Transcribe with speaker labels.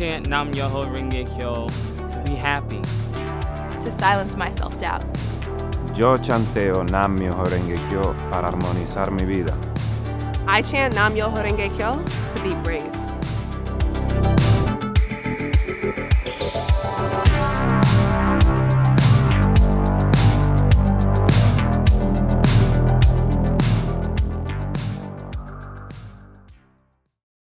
Speaker 1: chant Nam-myoho-renge-kyo to be happy.
Speaker 2: To silence my self-doubt.
Speaker 3: Yo chanteo Nam-myoho-renge-kyo para armonizar mi vida.
Speaker 4: I chant Nam-myoho-renge-kyo to be brave.